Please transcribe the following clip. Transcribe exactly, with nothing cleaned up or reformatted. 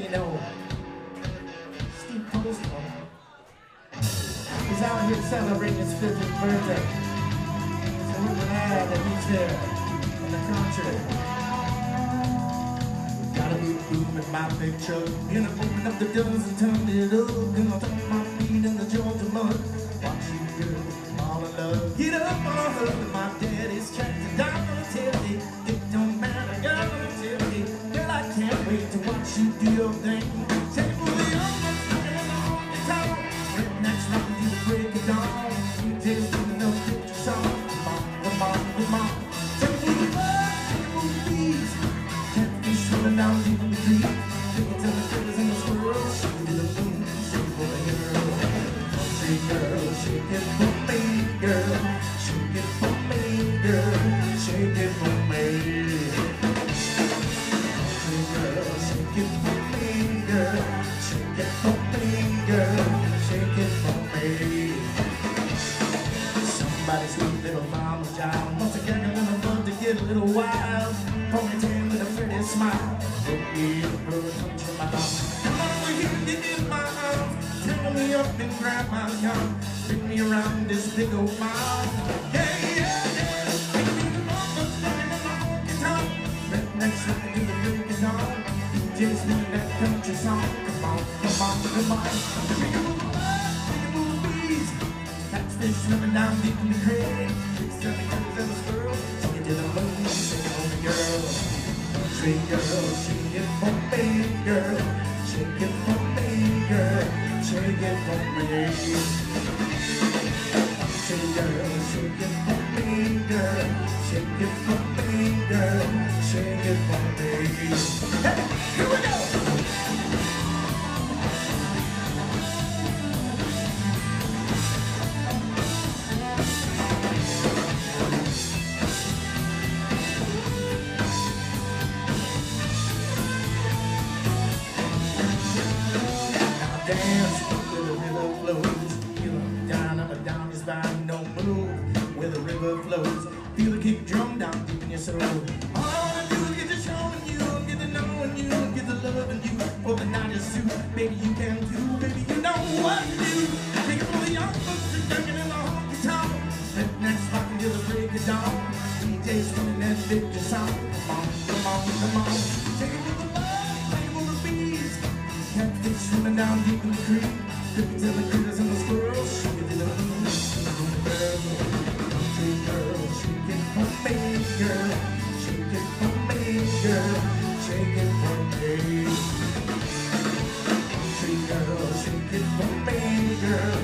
you know, Steve Postma is out here celebrating his fiftieth birthday. So we're glad that he's here in the country. Got a big boom in my big truck, and I'm opening up the doors and turn it up. And I'll dump my feet in the Georgia mud. Watch you girl, all in love. Get up on her with my daddy's tractor. I'm gonna tell you, it don't matter, girl, I'm gonna tell you. Girl, I can't wait to watch you do your thing. Take me with the old knocking on the honky tonk. Rednecks rockin' till the break of dawn. You just need no picture song. Come on, come on, come on. Take me with the love, take me with the bees. Catfish swimming down deep in the creek. Take it to the critters and the squirrels. Shake it to the moon, shake it for the girl. Country girl, shake it for me, girl. Shake it for me, girl. Shake it for me. Country girl, shake it for me, girl. Shake it for me, girl. Shake it for me. Somebody sweet little mama child wants to get a little bud to get a little wild. Ponytail with a pretty smile. Look me in the bird, country mouth. Come over here, get in my arms. Tangle me up and grab my tongue. Bring me around this big old mouth. Yeah, yeah, yeah. Take me to London, running in my honky tonk. Rednecks rockin' till the break of dawn. D Js singing that country song. Come on, come on, come on. Take it move the love, take it move the bees. Catfish swimming down deep in the creek. Chicks and the girls and the squirrels. Take it to the moon, take it for me, girl. Country girl, shake it for me, girl. Shake it for me, girl. Shake it for me. Country girl, shake it for me, girl. Shake it for me, girl. Shake it for me. Hey, here we go. Dance where the river flows. Feel them down, up and down your spine, don't move. Where the river flows, feel the kick drum down deep in your soul. All I wanna do is get to showing you, get to knowing you, get to loving you. For the night is through, baby you can too, baby you know what to do. Take it for the young folks, they're dunking in the honky tonk. Rednecks rockin' till the break of dawn. D Js spinning that victory song. Come on, come on, come on. Take it with the love, take it with the bees. Catfish swimming down deep in the creek. Look to the critters and the squirrels. Shake it to the moon, shake it girl. Country girl, shake it for me, girl. Shake it for me, girl. Shake it for me. Country girl, shake it for me, girl.